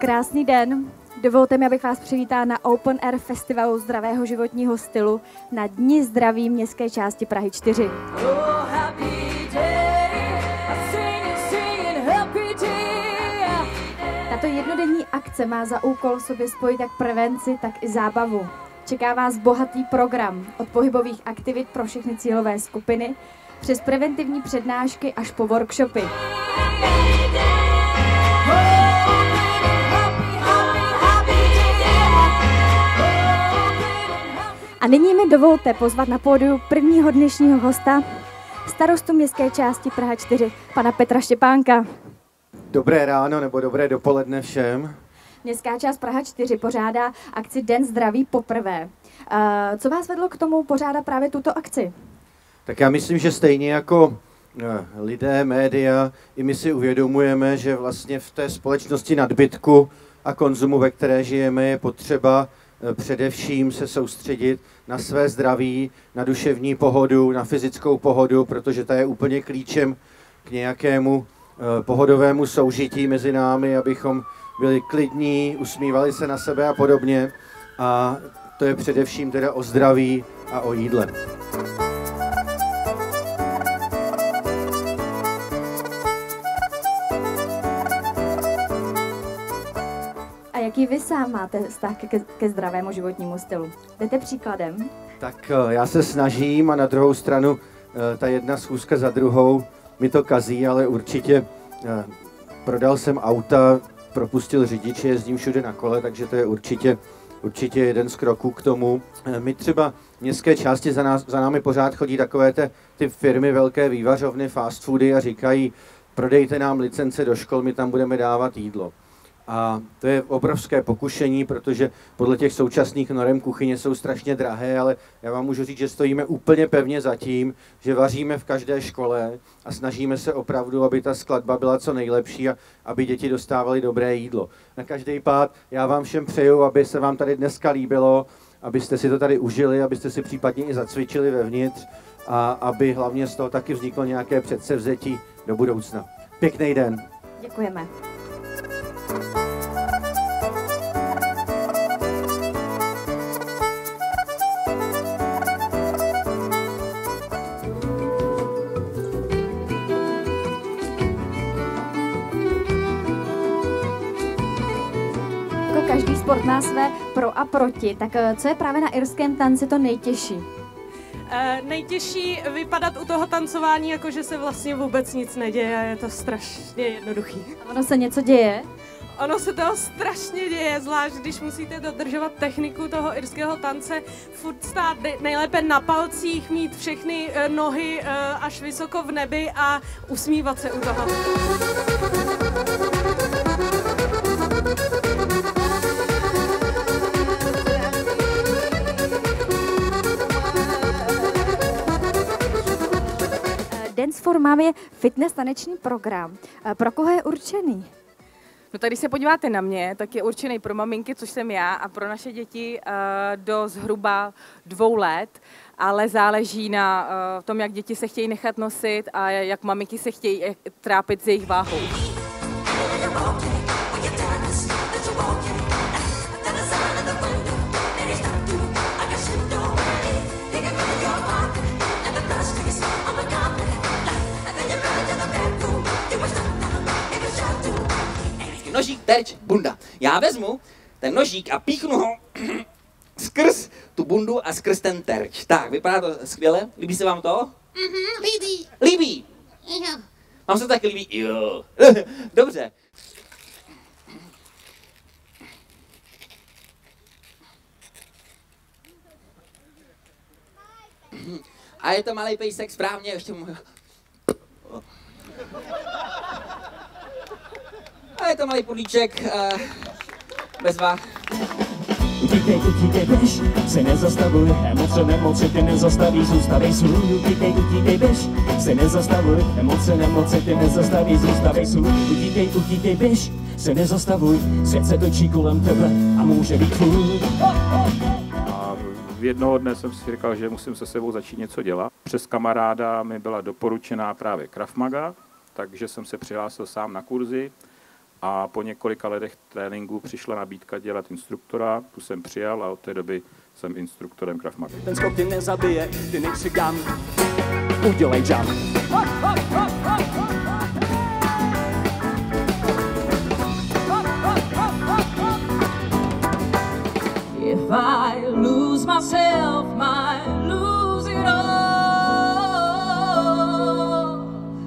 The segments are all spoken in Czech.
Krásný den. Dovolte mi, abych vás přivítala na Open Air Festivalu zdravého životního stylu na Dni zdraví městské části Prahy 4. Tato jednodenní akce má za úkol v sobě spojit jak prevenci, tak i zábavu. Čeká vás bohatý program od pohybových aktivit pro všechny cílové skupiny, přes preventivní přednášky až po workshopy. A nyní mi dovolte pozvat na pódiu prvního dnešního hosta, starostu městské části Praha 4, pana Petra Štěpánka. Dobré ráno nebo dobré dopoledne všem. Městská část Praha 4 pořádá akci Den zdraví poprvé. Co vás vedlo k tomu pořádat právě tuto akci? Tak já myslím, že stejně jako lidé, média, i my si uvědomujeme, že vlastně v té společnosti nadbytku a konzumu, ve které žijeme, je potřeba především se soustředit na své zdraví, na duševní pohodu, na fyzickou pohodu, protože ta je úplně klíčem k nějakému pohodovému soužití mezi námi, abychom byli klidní, usmívali se na sebe a podobně. A to je především teda o zdraví a o jídle. A jaký vy sám máte vztah ke zdravému životnímu stylu? Jdete příkladem? Tak já se snažím a na druhou stranu ta jedna schůzka za druhou mi to kazí, ale určitě prodal jsem auta, propustil řidiče, jezdím všude na kole, takže to je určitě jeden z kroků k tomu. My třeba v městské části za námi pořád chodí takové ty firmy, velké vývařovny, fast foody a říkají, prodejte nám licence do škol, my tam budeme dávat jídlo. A to je obrovské pokušení, protože podle těch současných norem kuchyně jsou strašně drahé, ale já vám můžu říct, že stojíme úplně pevně za tím, že vaříme v každé škole a snažíme se opravdu, aby ta skladba byla co nejlepší a aby děti dostávaly dobré jídlo. Na každý pád já vám všem přeju, aby se vám tady dneska líbilo, abyste si to tady užili, abyste si případně i zacvičili vevnitř a aby hlavně z toho taky vzniklo nějaké předsevzetí do budoucna. Pěkný den. Děkujeme. Každý sport má své pro a proti, tak co je právě na irském tanci to nejtěžší? Nejtěžší vypadat u toho tancování, jako že se vlastně vůbec nic neděje a je to strašně jednoduchý. Ono se něco děje? Ono se toho strašně děje, zvlášť když musíte dodržovat techniku toho irského tance, furt stát nejlépe na palcích, mít všechny nohy až vysoko v nebi a usmívat se u toho. Dance for Mom je fitness taneční program. Pro koho je určený? No tak když se podíváte na mě, tak je určený pro maminky, což jsem já, a pro naše děti do zhruba 2 let, ale záleží na tom, jak děti se chtějí nechat nosit a jak maminky se chtějí trápit s jejich váhou. Nožík, terč, bunda. Já vezmu ten nožík a píchnu ho skrz tu bundu a skrz ten terč. Tak, vypadá to skvěle. Líbí se vám to? Líbí. Líbí? Jo. Vám se taky líbí? Jo. Dobře. A je to malý pejsek, správně, ještě mu... A je to malý pudlíček, bez váh. Utíkej, běž, se nezastavuj, nemoci ty nezastaví, zůstavej svůj. Utíkej, běž, se nezastavuj, nemoci ty nezastaví, zůstavej svůj. Utíkej, běž, se nezastavuj, svět se točí kolem tebe a může být tvůj. A jednoho dne jsem si říkal, že musím se sebou začít něco dělat. Přes kamaráda mi byla doporučená právě Krav Maga, takže jsem se přihlásil sám na kurzy. A po několika letech tréninku přišla nabídka dělat instruktora, tu jsem přijal a od té doby jsem instruktorem Krav Maga. Ten skok tě nezabije, ty nejsi gun. Udělej jump. If I lose myself, might lose it all.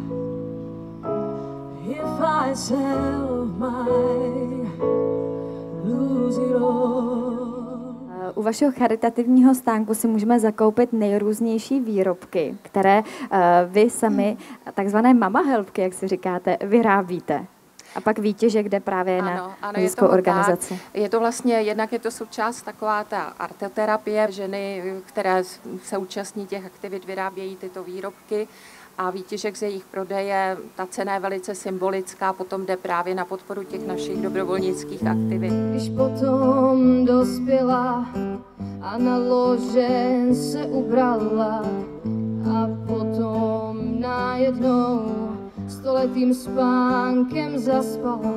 If I sell, might lose it all. U vašeho charitativního stánku si můžeme zakoupit nejrůznější výrobky, které vy sami, takzvané mama helpky, jak si říkáte, vyrábíte. A pak výtěžek jde právě na neziskovou organizaci. Je to vlastně, jednak je to součást taková ta arteterapie. Ženy, které se účastní těch aktivit, vyrábějí tyto výrobky a výtěžek z jejich prodeje, ta cena je velice symbolická, potom jde právě na podporu těch našich dobrovolnických aktivit. Když potom dospěla a na lože se ubrala a potom najednou stoletým spánkem zaspala.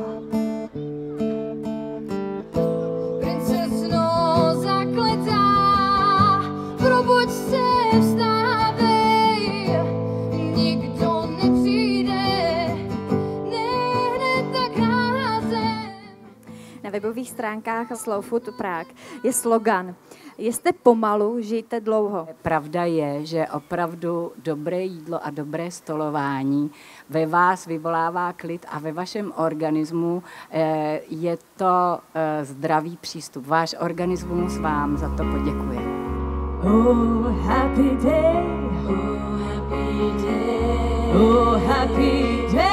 Princezno zakletá, probuď se, vstávej, nikdo nepřijde, ne hned tak rázem. Na webových stránkách Slow Food Prague je slogan: jeste pomalu, žijte dlouho. Pravda je, že opravdu dobré jídlo a dobré stolování ve vás vyvolává klid a ve vašem organismu je to zdravý přístup. Váš organismus vám za to poděkuje. Oh, happy day. Oh, happy day. Oh, happy day.